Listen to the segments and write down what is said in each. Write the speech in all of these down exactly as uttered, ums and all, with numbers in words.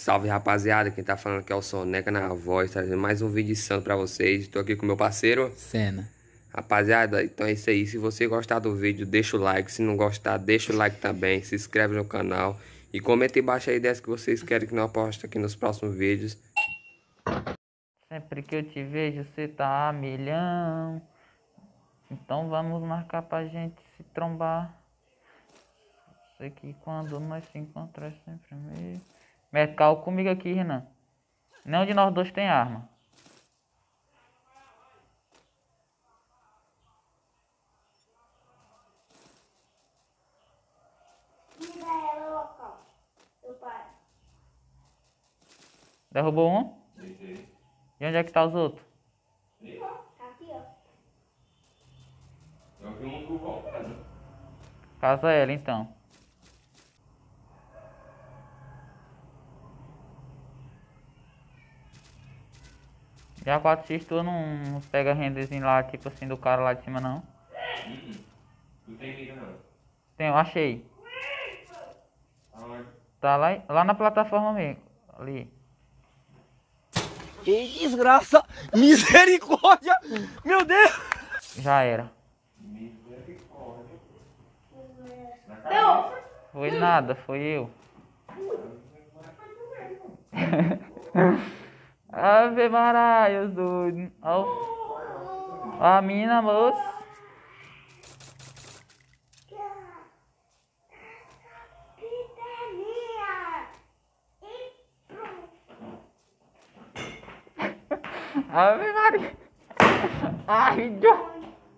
Salve, rapaziada, quem tá falando aqui é o Soneca na voz, trazendo mais um vídeo santo pra vocês. Tô aqui com meu parceiro Cena. Rapaziada, então é isso aí. Se você gostar do vídeo, deixa o like. Se não gostar, deixa o like também. Se inscreve no canal e comenta embaixo aí ideias que vocês querem que nós poste aqui nos próximos vídeos. Sempre que eu te vejo, você tá a milhão. Então vamos marcar pra gente se trombar. Sei que quando nós se encontrar sempre meio. Mete calma comigo aqui, Renan. Nenhum de nós dois tem arma. Me dá ela local. Eu paro. Derrubou um? Deitei. E onde é que tá os outros? E lá. Aqui, ó. Eu vi um do voltando. Casa ela então. Já quatro x tu não pega renderzinho lá, tipo assim, do cara lá de cima não? Uhum. Não tem mira não. Tem, eu achei. Aonde? Tá lá, lá na plataforma mesmo. Ali. Que desgraça! Misericórdia! Meu Deus! Já era. Misericórdia. Na cabeça. Foi nada, foi eu. Ave Maria, os doidos. Ó, a mina, moça. Ave Maria. Ai, Deus.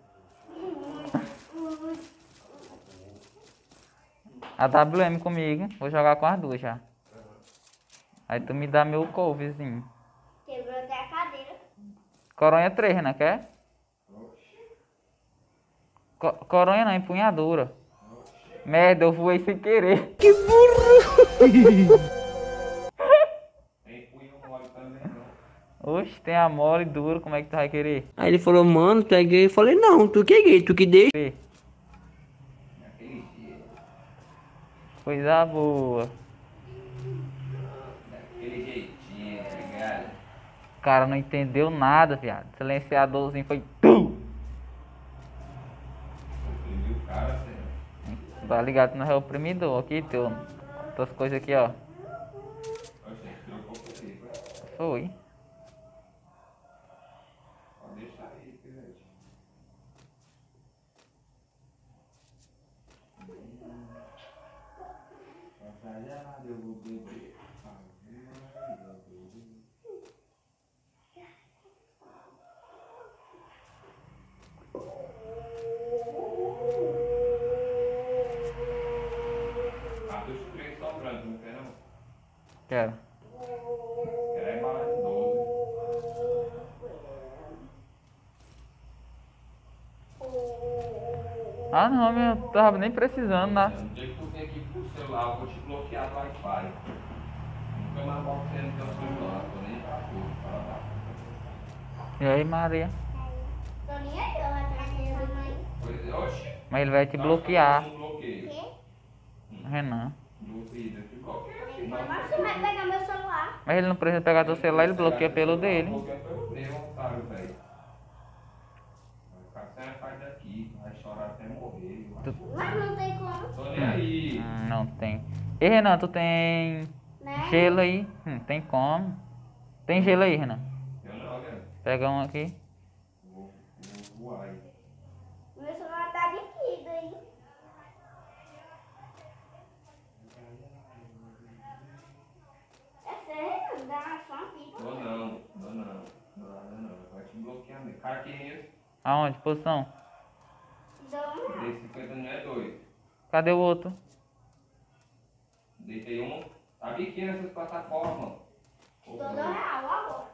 A W M comigo. Vou jogar com as duas já. Aí tu me dá meu couvezinho. Quebrou até a cadeira. Coronha três, né? Quer? Co coronha não, empunhadura. Merda, eu voei sem querer. Que burro! Tem punho mole também não. Oxe, tem a mole dura, como é que tu vai querer? Aí ele falou, mano, tu é gay? Eu falei, não, tu que é gay, tu que deixa. Naquele dia. Coisa boa. Daquele jeitinho, tá ligado? O cara não entendeu nada, viado. Silenciadorzinho foi tum! Eu vi o cara, assim. Tá ligado? Não é o oprimidor aqui, teu. Tuas coisas aqui, ó. Oxe, trocou comigo. Foi. Pode deixar aí, pivete. Batalhada, eu vou beber. Ah, dos três sobrando, não quer não? Quero. Quer é bala de doze. Ah não, meu, eu tava nem precisando, né? No dia que tu vem aqui pro celular, eu vou te bloquear do Wi-Fi. Nunca mais volto você no teu celular, tô nem pra tu, fala lá. E aí, Maria? Tô nem aí, ela tá querendo mãe. Pois é, oxi. Mas ele vai te Tá bloquear. fazendo um bloqueio. Quê? Renan. Duvida, te bloqueia aqui. Mas você vai pegar meu celular. Mas ele não precisa pegar teu celular, ele bloqueia pelo dele. Bloqueia pelo dele, otário, velho. Vai ficar sem a faz daqui, vai chorar até morrer. eu acho. Mas não tem como, Tô nem aí. Hum, não tem. E Renan, tu tem né? gelo aí? Hum, tem como. Tem gelo aí, Renan? Eu não, né? Pega um aqui. Vou, vou voar aí. Meu celular tá líquido aí. É sério? Dá só uma pipa. Dou não, dou não. Dou nada não. Vai te bloquear mesmo. Cara, que é esse? Aonde? Posição? Dou um. Dei cinquenta não é dois. Cadê o outro? Deitei um. Tá aqui nessas plataformas. Dou dois real agora.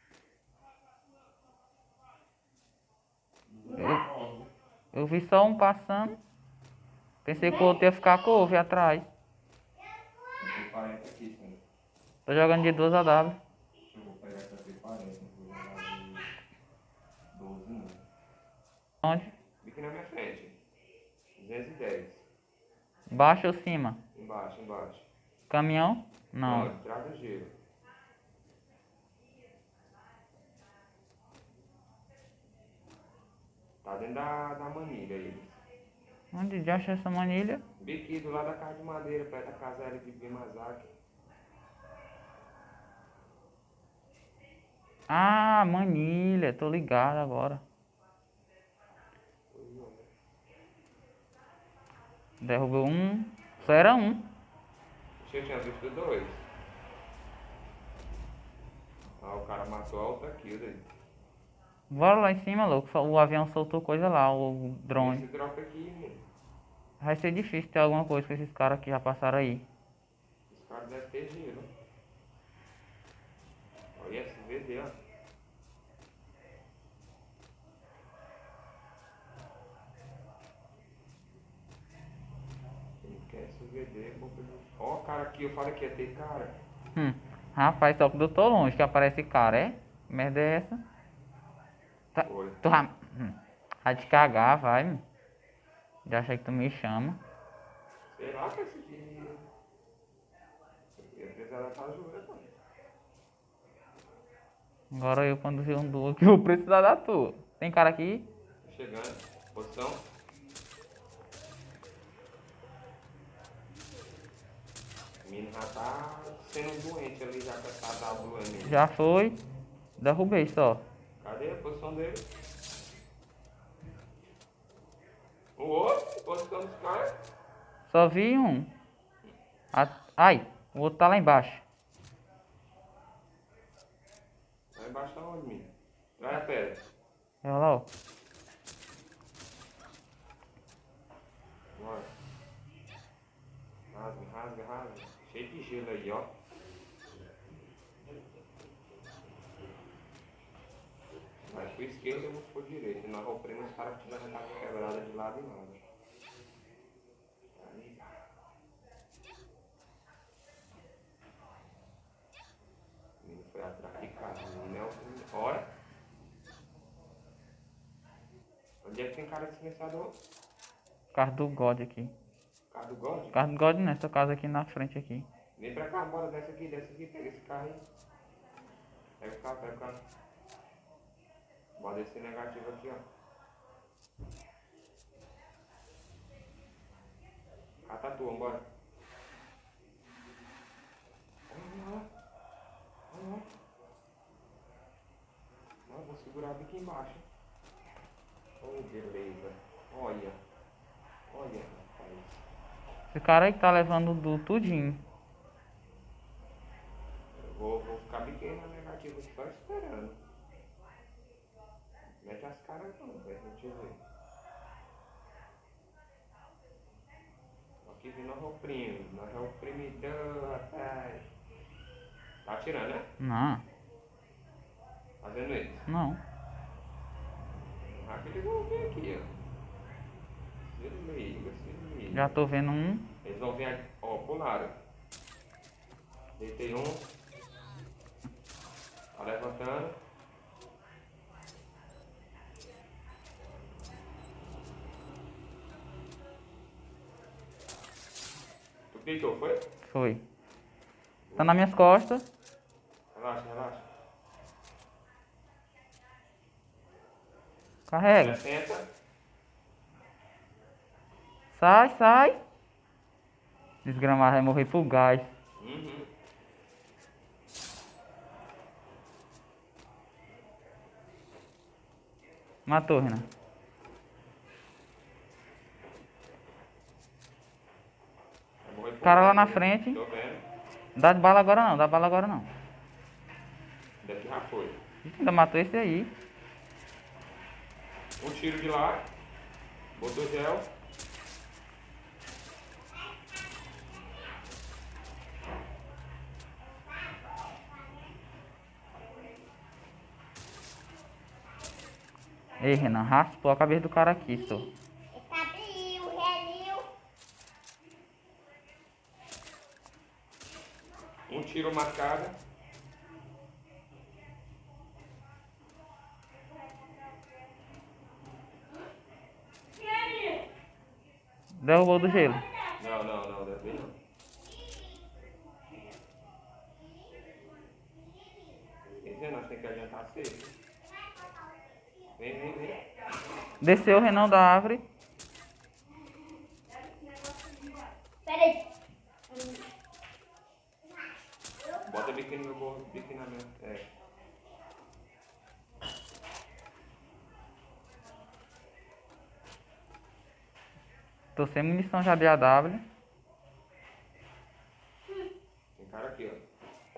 Eu, eu vi só um passando. Pensei que o outro ia ficar com couve atrás. Tem quarenta aqui, sim. Tô jogando de duas A W. Deixa eu vou pegar essa P quarenta. Vou jogar de doze não. Onde? Aqui na minha frente. duzentos e dez. Baixo ou cima? Embaixo, embaixo. Caminhão? Não. Não, traga gelo. Tá dentro da, da manilha eles. Onde de acha essa manilha? Bem aqui do lado da casa de madeira, perto da casa aérea de Bimazaki. Ah, manilha, tô ligado agora. Derrubou um. Só era um. Eu tinha visto dois. Ah, o cara matou a outra kill daí. Bora lá em cima, louco. Só- O avião soltou coisa lá, o drone. Esse drop aqui, mano. Vai ser difícil ter alguma coisa com esses caras que já passaram aí. Os caras devem ter gelo. Olha esse V D, ó. Quem quer esse V D, ó o cara aqui, eu falei que ia ter cara. Hum. Rapaz, só que eu tô longe que aparece cara, é? Que merda é essa? Tá, Oi. tu vai, hum, vai te cagar, vai, meu. Já achei que tu me chama. Sei lá que esse aqui. Eu ia precisar da tua ajuda, mano. Agora eu quando ver um duo aqui, eu vou precisar da tua. Tem cara aqui? Tô chegando. Posição. O menino já tá sendo doente ali, já com essa W ali. Já foi. Derrubei só. Cadê a posição dele? O outro? Posição dos caras? Só vi um. A- Ai, o outro tá lá embaixo. Lá embaixo tá onde, menino? Traz a pedra. Olha lá, ó. Bora. Rasga, rasga, rasga. Cheio de gelo aí, ó. Vai pro esquerdo e eu vou pro direito. Na roupa os caras que já tá quebrada de lado e lado. Aí. O menino foi atrás de casa. O menino é o... Olha. Onde é que tem cara de silenciador? Carro do God aqui. Carro do God? Carro do God nessa casa aqui na frente aqui. Vem pra cá, bora, desce aqui, desce aqui, pega esse carro aí. Pega o carro, pega o carro. Bora descer negativo aqui, ó. Ah, tá tua, bora. Olha lá. Olha lá. Não, vou segurar aqui embaixo. Oh, beleza. Olha. Olha, rapaz. Esse cara aí que tá levando do tudinho. Eu vou, vou ficar biquinho na negativa só esperando. Mete as caras não, pra gente ver. Aqui vindo a oprime, nós é oprimidão, rapaz. Tá atirando, né? Não, Fazendo isso. não. Ah, que eles vão vir aqui, ó. Se liga, se liga. Já tô vendo um. Eles vão vir aqui, ó, pularam. Deitei um. Tá levantando. Tu deitou, foi? Foi. Tá nas minhas costas. Relaxa, relaxa. Carrega. sessenta. Sai, sai. Desgramado vai morrer por gás. Uhum. Matou, Renan. Vai morrer por Cara lá gás, na né? frente. Tô vendo. Dá de bala agora não, dá bala agora não. Daqui já foi. Ainda matou esse aí. Um tiro de lá. Botou gel. Ei, Renan, raspou a cabeça do cara aqui, só. Cabril, relil. Um tiro marcado. Derrubou do gelo. Não, não, não, deve não. Renan, tem que adiantar cedo. Vem, vem, vem. Desceu o Renan da árvore. Peraí. Bota biquíni no meu bolso, biquíni na minha. É. Tô sem munição já de A W. Tem cara aqui, ó.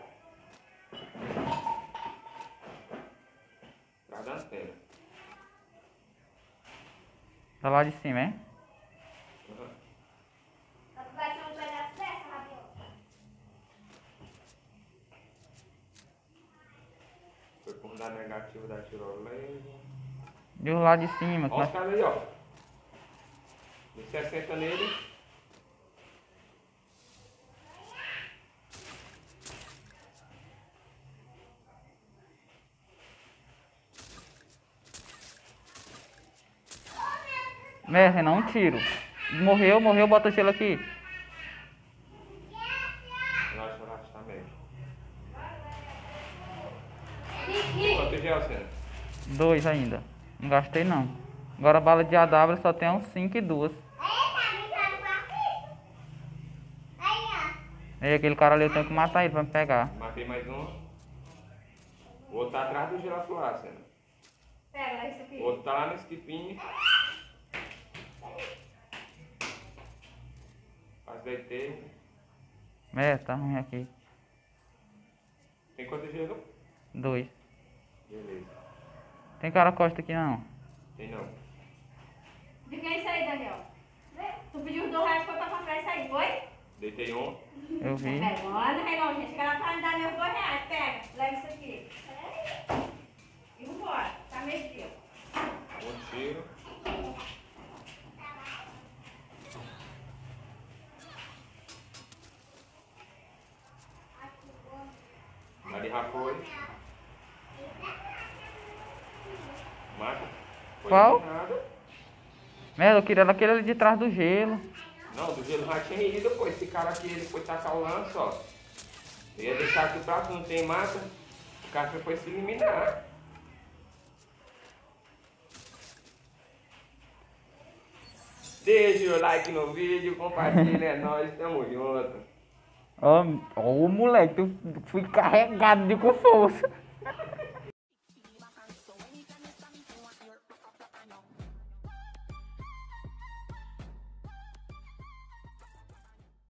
Atrás da antena. Tá lá de cima, hein? Uhum. Vai ser um pedaço dessa, Rabiola. Foi por dar negativo da tirolesa. E o lá de cima. Olha os caras aí, ó. De sessenta nele. É, Renan, um tiro. Morreu, morreu, bota gelo aqui. Relaxa, relaxa, tá mesmo. Aqui. Quanto gel, Senna? Dois ainda. Não gastei não. Agora a bala de A W só tem uns cinco e duas. E aquele cara ali eu tenho que matar ele pra me pegar. Matei mais um. O outro tá atrás do girasso lá, Senna. Pega isso aqui. O outro tá lá no skipinho. Quase deitei. É, tá ruim aqui. Tem quanto gelo? Dois. Beleza. Tem cara costa aqui não. Tem não. De quem é isso aí, Daniel? Tu pediu os dois reais foi pra comprar isso aí, foi? Deitei um. Eu vi. Pega, olha, Renan, gente. Chega lá pra me dar meus dois reais. Pega, leva isso aqui. E vambora. Tá meio Um tiro. Ali já foi. Mata. Foi Qual? eliminado. Merda, eu queria aquele ali de trás do gelo. Não, do gelo já tinha ido, pô. Esse cara aqui, ele foi tacar o lance, ó. Eu ia deixar aqui pra tu, não tem mata. O cara foi se eliminar. Deixa o like no vídeo, compartilha, é nóis, tamo junto. Ó, ó o moleque, eu fui carregado de com força.